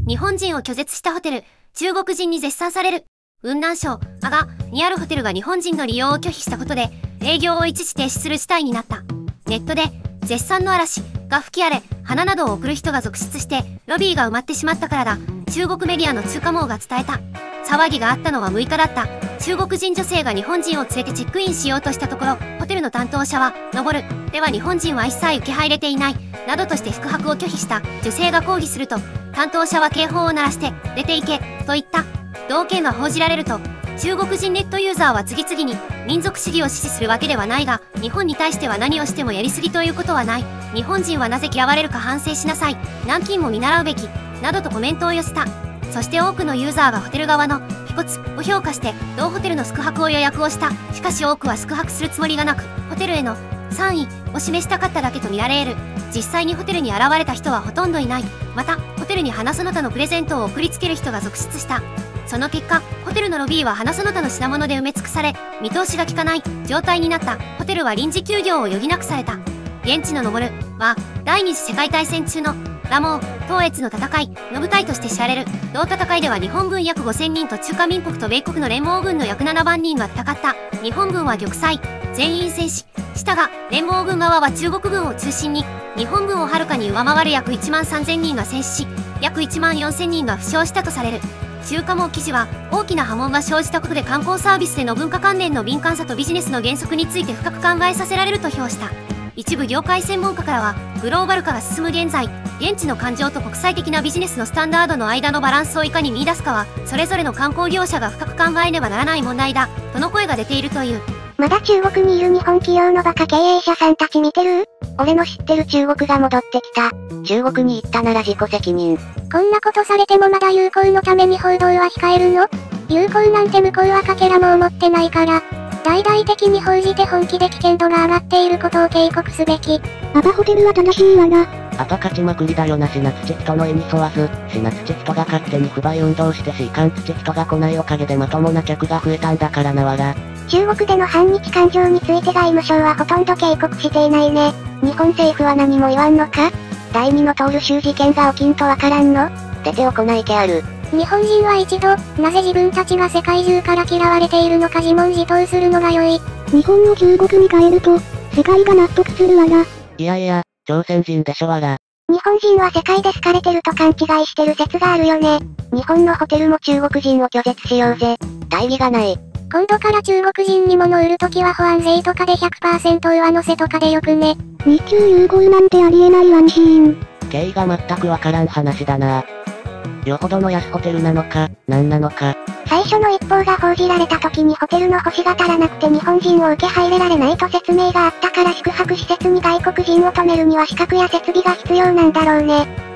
日本人を拒絶したホテル、中国人に絶賛される。雲南省阿賀にあるホテルが日本人の利用を拒否したことで、営業を一時停止する事態になった。ネットで、絶賛の嵐が吹き荒れ、花などを送る人が続出して、ロビーが埋まってしまったからだ。中国メディアの中華網が伝えた。騒ぎがあったのは6日だった。中国人女性が日本人を連れてチェックインしようとしたところ、ホテルの担当者は、登る。では日本人は一切受け入れていない。などとして宿泊を拒否した女性が抗議すると、担当者は警報を鳴らして、出て行け、と言った。同件が報じられると、中国人ネットユーザーは次々に、民族主義を支持するわけではないが、日本に対しては何をしてもやりすぎということはない。日本人はなぜ嫌われるか反省しなさい。南京も見習うべき。などとコメントを寄せた。そして多くのユーザーがホテル側の飛骨を評価して同ホテルの宿泊を予約をした。しかし多くは宿泊するつもりがなく、ホテルへの賛意を示したかっただけと見られる。実際にホテルに現れた人はほとんどいない。また、ホテルに花その他のプレゼントを送りつける人が続出した。その結果、ホテルのロビーは花その他の品物で埋め尽くされ、見通しが利かない状態になった。ホテルは臨時休業を余儀なくされた。現地の登るは、第二次世界大戦中のラモー統越の戦いの舞台として知られる。同戦いでは日本軍約5000人と中華民国と米国の連合軍の約7万人が戦った。日本軍は玉砕、全員戦死したが、連合軍側は中国軍を中心に、日本軍をはるかに上回る約1万3000人が戦死し、約1万4000人が負傷したとされる。中華網記事は、大きな波紋が生じたことで観光サービスでの文化関連の敏感さとビジネスの原則について深く考えさせられると評した。一部業界専門家からは、グローバル化が進む現在、現地の感情と国際的なビジネスのスタンダードの間のバランスをいかに見出すかは、それぞれの観光業者が深く考えねばならない問題だ、との声が出ているという。 まだ中国にいる日本企業のバカ経営者さんたち見てる？俺の知ってる中国が戻ってきた。中国に行ったなら自己責任。 こんなことされてもまだ友好のために報道は控えるの？友好なんて向こうはかけらも思ってないから。大々的に報じて本気で危険度が上がっていることを警告すべき。 アパホテルは正しいわな。 アパ勝ちまくりだよな。シナツチェストの絵に沿わず、シナツチェストが勝手に不買運動してシーカンツチェストが来ないおかげでまともな客が増えたんだからなわら。 中国での反日感情について外務省はほとんど警告していないね。日本政府は何も言わんのか？第二のトール州事件が起きんとわからんの？出て行いけある。 日本人は一度、なぜ自分たちが世界中から嫌われているのか自問自答するのが良い。 日本を中国に変えると、世界が納得するわな。 いやいや、朝鮮人でしょわら。 日本人は世界で好かれてると勘違いしてる説があるよね。日本のホテルも中国人を拒絶しようぜ。大義がない。 今度から中国人に物売るときは保安税とかで 100% 上乗せとかでよくね。 日中友好なんてありえないワンシーン。 経緯が全くわからん話だな。よほどの安ホテルなのか、何なのか。 最初の一報が報じられた時にホテルの星が足らなくて日本人を受け入れられないと説明があったから宿泊施設に外国人を泊めるには資格や設備が必要なんだろうね。